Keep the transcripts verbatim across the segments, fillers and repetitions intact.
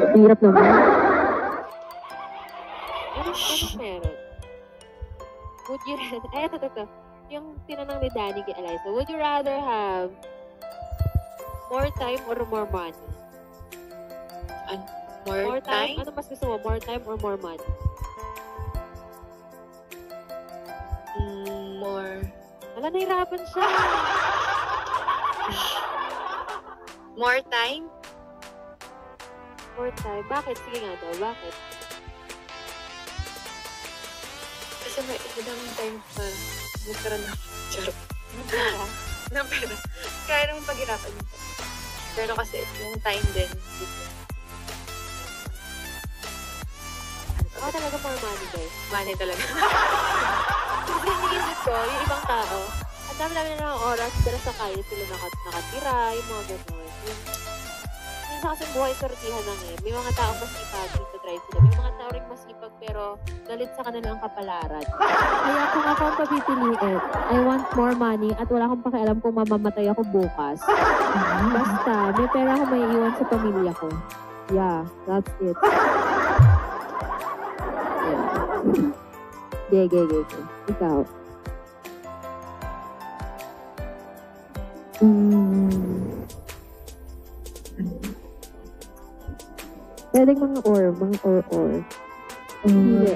Hirap naman. Ano, ano meron? Would you rather, ay, ito, ito, ito. Yung tinanong ni Danny kay Eliza, would you rather have more time or more money? An- more, More time? time? Ano mas gusto mo? More time or more money? Mm, more... Wala, nahirapan siya. More time? More time. Bakit? Sige nga daw. Bakit? Kasi may madaming time pa. Nagkaroon ako. Charot. Wala. Na pera. Kaya naman paghirapan nito. Pero kasi yung time din. Ako talaga more money, guys. Money talaga. Kasi iniisip ko, yung ibang tao, ang dami-dami na ng oras, pero sa kaya sila nakat nakatira, yung mga gano'n. Yung, minsan kasi buhay sortihan lang eh. May mga tao masipag, nagtatry sila. May mga tao rin masipag, pero galit sa kanila ang kapalaran. Kaya kung ako ang papipiliin, I want more money at wala akong pakialam kung mamamatay ako bukas. Basta, may pera ako may iwan sa pamilya ko. Yeah, that's it. Yeah. Ge, ge, ge, ge. Ikaw. Mm. Pwedeng mga or, mga or, or. Hindi.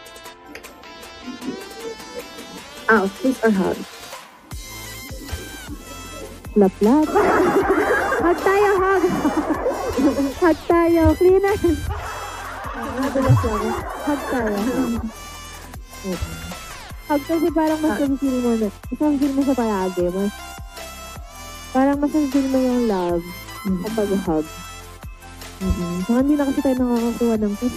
Ah, kiss or hug? Lap-lap. Hug tayo, hug! Hug tayo, cleaner! Madulas lang. Hug tayo. Hug kasi parang mas feel mo na. Mas feel mo sa palagi. Mas, parang mas feel mo yung love kapag hug. Mm-hmm. So, hindi na kasi tayo nakakakuha ng kiss.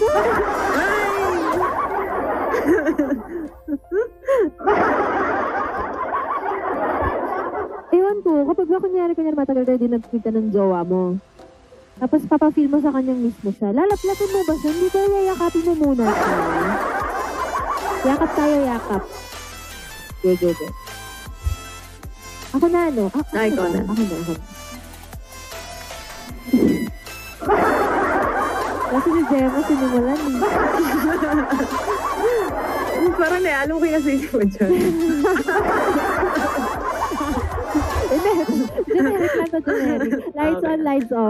Ewan ko, kapag ba kunyari, kunyari matagal tayo din nagkita ng jowa mo. Tapos papafeel mo sa kanyang mismo siya. Lalaplapin mo ba siya? Hindi tayo yayakapin mo muna siya. Yakap tayo, yakap. Ge, ge, ge. Ako na, ano? Ah, ako Ay, ikaw na. Ako na, ako na. Kasi si Gemma sinimulan eh. Parang naialam ko yung nasisip mo dyan. Generic lang to, generic. Lights Okay. on, lights off.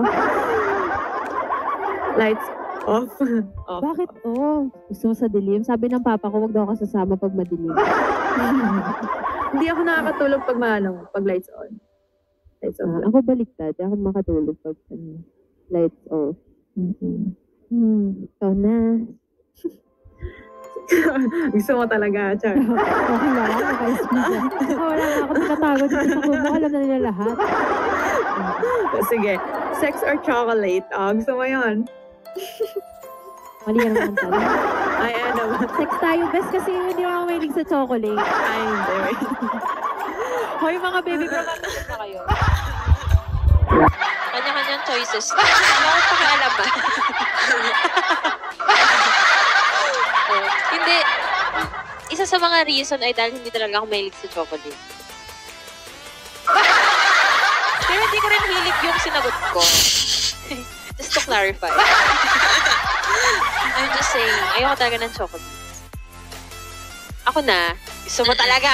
Lights off. Off. Bakit? Oh, gusto mo sa dilim? Sabi ng papa ko, wag daw ako sasama pag madilim. Hindi ako nakakatulog pag maano, pag lights on. Lights off. Ah, ako baliktad. Ako makatulog pag ano, lights off. Mm-hmm. Hmm, ikaw na. Gusto mo talaga, Char. Okay lang, naka-speaker. Oh, wala na ako tinatago dito sa kubo. Alam na nila lahat. Sige. Sex or chocolate? Ah, gusto mo yun? Mali yan ang tanong. Ay, ano ba? Sex tayo, best kasi hindi ako mahilig sa chocolate. Ay, hindi. Hoy, mga baby girl, matagal na kayo. Kanya-kanyang choices. Ano akong pakialaman? Oh, hindi. Isa sa mga reason ay dahil hindi talaga ako mahilig sa chocolate. Pero hindi ko rin hilig yung sinagot ko. Just to clarify. I'm just saying, ayoko talaga ng chocolate. Ako na, gusto mo talaga.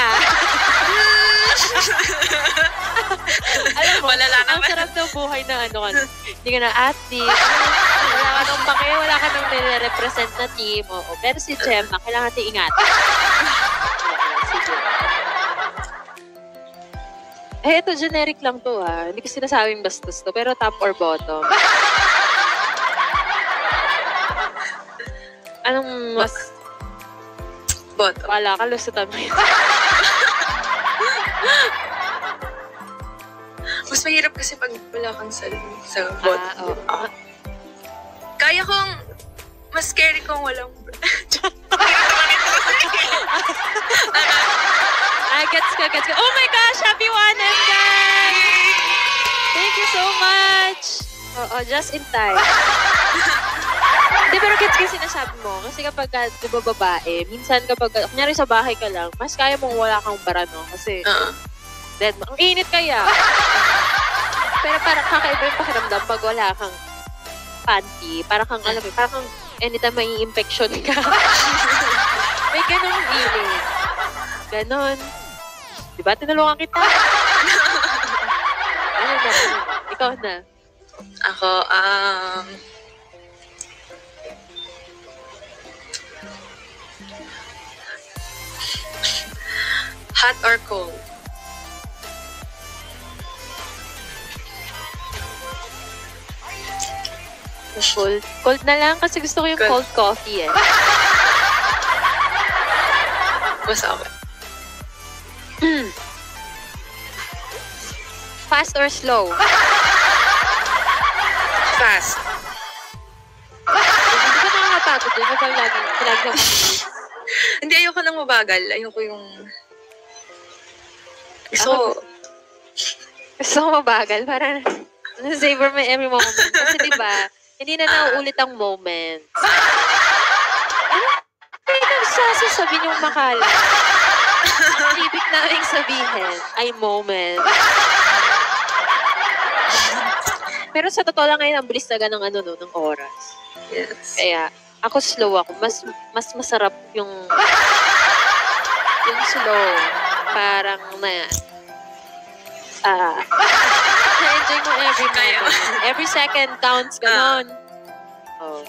Alam mo, ang sarap ng buhay na ano ka na. Hindi ka na athlete. Wala ka nang pake, wala ka nang nire-represent na team. Oo. Pero si Gemma, kailangan natin ingatan. Sige. Eh, ito generic lang to ha. Hindi ko sinasabing bastos to. Pero top or bottom? Anong mas... Bottom. Wala ka, lusutan mo yun. Mas mahirap kasi pag wala kang sa, sa bot. Ah, oo. Ah. Kaya kong, mas scary kung walang... Ah, gets ko, gets ko. Oh my gosh, happy one M, guys! Thank you so much! Oo, just in time. Hindi, pero gets ko sinasabi mo. Kasi kapag, di ba, babae, minsan kapag, kunyari sa bahay ka lang, mas kaya mong wala kang bara, no? Kasi, Uh, dead mo. Ang init kaya. Pero parang kakaiba yung pakiramdam pag wala kang panty. Parang kang, alam mo, parang kang anytime may infection ka. May ganun feeling. Ganon. Diba? Tinulungan kita. Ano na? Ikaw na. Ako, um... hot or cold? Cold. Cold na lang kasi gusto ko yung Cold. cold coffee eh. Basta ako. Fast or slow? Fast. Hindi ka nakakapagod yun. Kapag lagi, lagi ka mabilis. Hindi, ayoko nang mabagal. Ayoko yung... So, Gusto ko mabagal. Para savor mo every moment. Kasi diba, hindi na nauulit ang moment. Ano? Kaya nagsasasabi niyong makala. Ang ibig naming sabihin ay moment. Pero sa totoo lang ngayon, ang bilis talaga ng ano no, ng oras. yes. Kaya, ako slow ako. Mas mas masarap yung yung slow. Parang na ah na-enjoy mo every moment. Every second counts, ganon. Oh.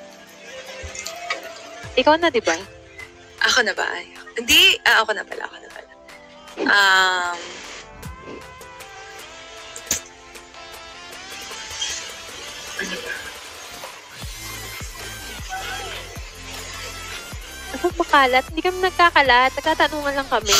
Ikaw na, di ba? Ako na ba? Ay, hindi, ah, ako na pala, ako na pala. Um, ano ba? Kapag makalat, hindi kami nagkakalat. Nagtatanungan lang kami.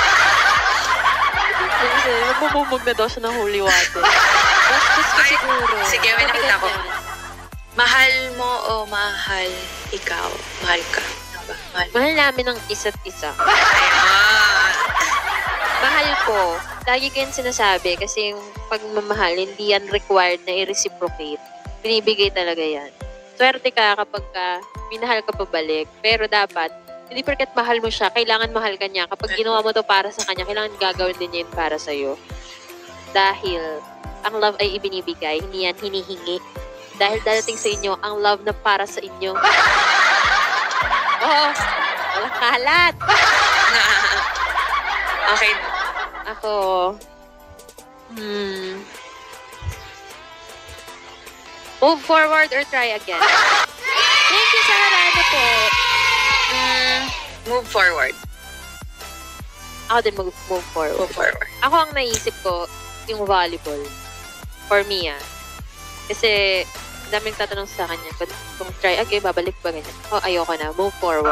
Kasi magmumumog na daw siya ng holy water. Bastos ko Ay, siguro. sige, may Kapag nakita ko. ganyan. Mahal mo o mahal ikaw? Mahal ka. Ano ba? Mahal mo? Mahal namin ang isa't isa. Ayun. Mahal ko. Lagi ko yung sinasabi kasi yung pagmamahal, hindi yan required na i-reciprocate. Binibigay talaga yan. Swerte ka kapag ka, minahal ka pabalik. Pero dapat, hindi porket mahal mo siya, kailangan mahal ka niya. Kapag ginawa mo to para sa kanya, kailangan gagawin din niya yun para sa'yo. Dahil, ang love ay ibinibigay, hindi yan hinihingi. Dahil dadating sa inyo, ang love na para sa inyo. Oo, walang kalat. Okay. Ako, hmm, move forward or try again? Thank you sa harana po. Mm, move forward. Ako din mag move forward. Move forward. Ako ang naisip ko, yung volleyball. For me, ah. Kasi, daming tatanong sa kanya, kung, kung try again, babalik ba ganyan? Oh, ayoko na. Move forward.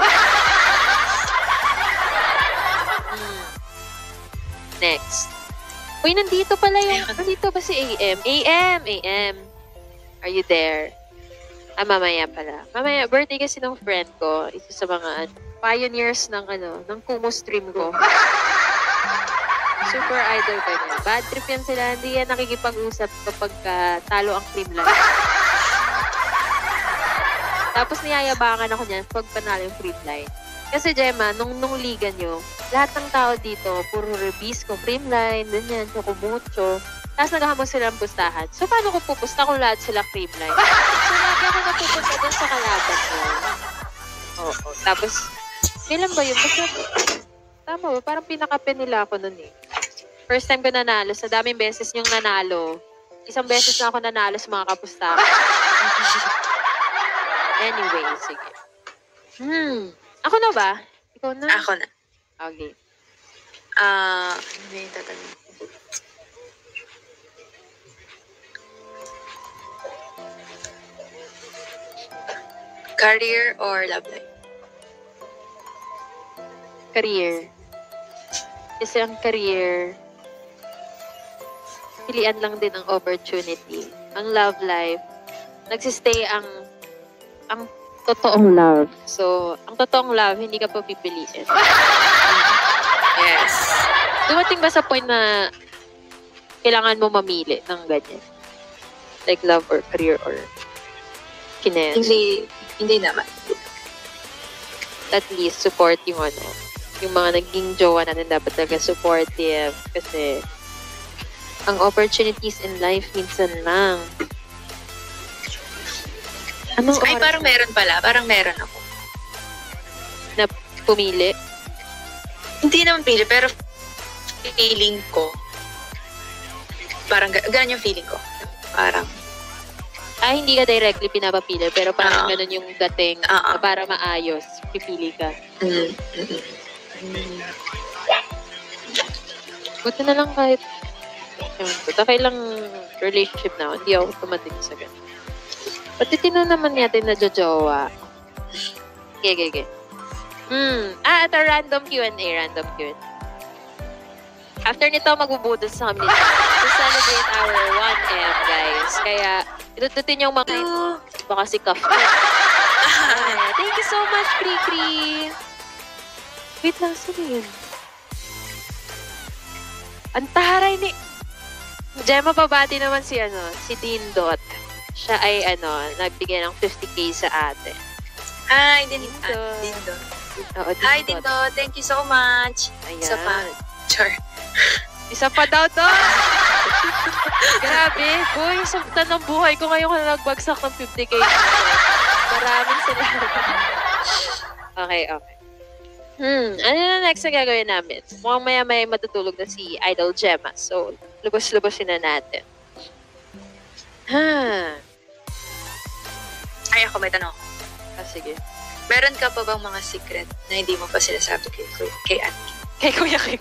Hmm. Next. Uy, nandito pala yung, Ayoko na. nandito ba si A M? A M! A M! Are you there? Ah, mamaya pala. Mamaya, birthday kasi ng friend ko. Isa sa mga ano, pioneers ng ano, ng Kumu stream ko. Super idol ko niya. Bad trip yan sila. Hindi yan nakikipag-usap kapag uh, talo ang cream line. Tapos niyayabangan ako niyan pag panalo yung cream line. Kasi Gemma, nung, nung liga nyo, lahat ng tao dito, puro Rebisco, cream line, ganyan, chocomucho. Tapos naghahamos sila ng pustahan. So, paano ko pupusta kung lahat sila cream line? So, lagi ako napupunta dun sa kalaban ko. Oo. Tapos, kailan ba yun? Basta, tama ba? Parang pinaka-pen nila ako nun eh. First time ko nanalo. Sa daming beses yung nanalo. Isang beses na ako nanalo sa mga kapustahan. Anyway, sige. Hmm. Ako na ba? Ikaw na? Ako na. Okay. Ah, ano ba yung tatanong? Career or love life? Career. Kasi ang career, pilian lang din ang opportunity. Ang love life, nagsistay ang ang totoong love. So, ang totoong love, hindi ka pa pipiliin. Yes. Dumating ba sa point na kailangan mo mamili ng ganyan? Like love or career or finance? Hindi, hindi naman. At least support yung ano, yung mga naging jowa natin dapat talaga supportive kasi ang opportunities in life minsan lang. Anong Ay, oras parang meron pala. Parang meron ako. na pumili? Hindi naman pili, pero feeling ko. Parang ga- ganun yung feeling ko. Parang, Ah, hindi ka directly pinapapili, pero parang Oo. ganun yung dating Oo. na para maayos, pipili ka. mm, mm, mm. Buti na lang kahit ewan ko, takailang relationship na ako, hindi ako tumating sa ganun. Pati tino naman natin na jojowa. Okay, okay, okay. Hmm. Ah, ito random Q and A, random Q and A. After nito, magbubudol sa kami to celebrate our one M, guys. Kaya, inututin yung mga baka si Kaf. Ay, thank you so much, Kri-Kri. Wait lang, sino yun? Ang taray ni... Gemma, pabati naman si, ano, si Dindot. Siya ay, ano, nagbigay ng fifty K sa ate. Hi, din Dindo. ah, Dindo. Oo, Hi, Dindot. Dindo. Thank you so much. Ayan. Isa pa. Char. Isa pa daw to. Grabe. Boy, saktan ng buhay ko ngayon kung nagbagsak ng fifty K. Maraming salamat. Okay, okay. Hmm, ano na next na gagawin namin? Mukhang maya-maya matutulog na si Idol Gemma. So, lubos-lubosin na natin. Ha. Ay, ako may tanong. Ah, sige. Meron ka pa bang mga secret na hindi mo pa sinasabi kay, kay Ate? Kay Kuya Kim.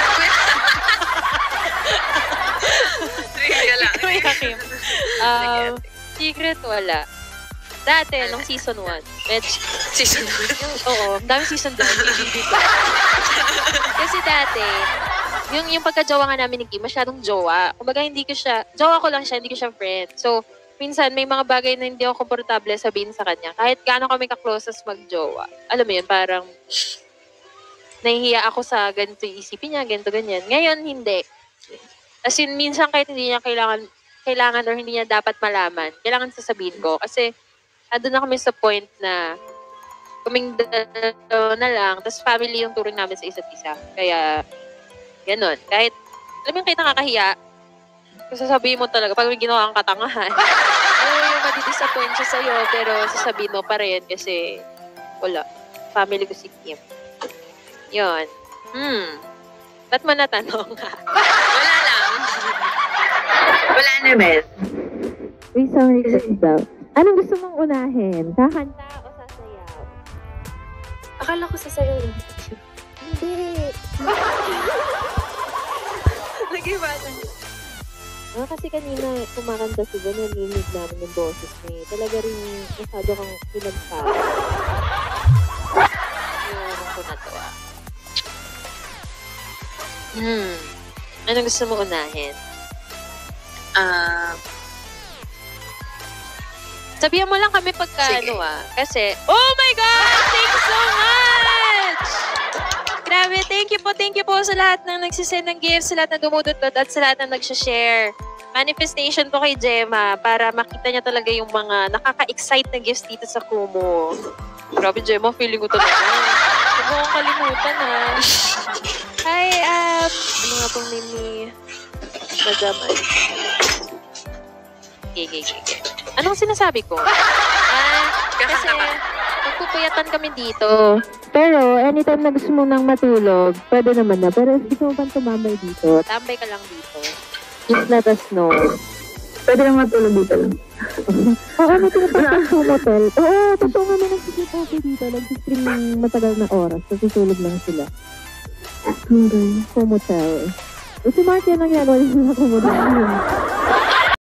Trivia lang. Kuya Kim. Um, secret, wala. Dati, nung season one, medyo, Season one. yung, oo, dami season doon, dito. Kasi dati, yung, yung pagka-jowa nga namin ni Kim, masyadong jowa. Kumbaga, hindi ko siya, jowa ko lang siya, hindi ko siya friend. So, minsan, may mga bagay na hindi ako komportable sabihin sa kanya. Kahit gaano kami ka-close as mag-jowa. Alam mo yun, parang, nahihiya ako sa ganito yung isipin niya, ganito, ganyan. Ngayon, hindi. As in, minsan kahit hindi niya kailangan, kailangan or hindi niya dapat malaman, kailangan sasabihin ko. Kasi, andun na kami sa point na kaming dalawa na lang, tapos family yung turing namin sa isa't isa. Kaya, ganun. Kahit, alam mo yung kahit nakakahiya, kung sasabihin mo talaga, pag may ginawa kang katangahan, alam mo yung madidisappoint siya sa'yo, pero sasabihin mo pa rin kasi, wala. Family ko si Kim. Yun. Hmm. Ba't mo natanong ka? Wala lang. Wala naman. May song request daw. Anong gusto mong unahin? Kakanta o sasayaw? Akala ko sasayaw lang. Hindi. Nag-iba na. Ah, kasi kanina kumakanta si Gwen, narinig namin yung boses niya. Talaga rin masyado kang pinagpala. Yung ko natawa. Hmm. Anong gusto mo unahin? Ah, Sabihan mo lang kami pagka Sige. ano ah. Kasi, oh my God! Thank you so much! Grabe, thank you po, thank you po sa lahat ng nagsisend ng gifts, sa lahat na dumudot-dot at sa lahat na nagsha-share. Manifestation po kay Gemma para makita niya talaga yung mga nakaka-excite na gifts dito sa Kumu. Grabe, Gemma, feeling ko talaga. Huwag mo akong kalimutan ha. Hi, um, ano nga pong name ni Madam? Okay, okay, okay. Anong sinasabi ko? Ah, kasi magpupuyatan kami dito. Pero, anytime na gusto mo nang matulog, pwede naman na. Pero if gusto mo pang tumambay dito, Tambay ka lang dito. just let us know. Pwede lang matulog dito lang. Oo, may tinatawag sa hotel. Oo, totoo nga may nagsisit dito. Nag-stream ng matagal na oras. Natutulog lang sila. Hindi. Homotel. O si Mark yan ang ginagawa niya sa homotel.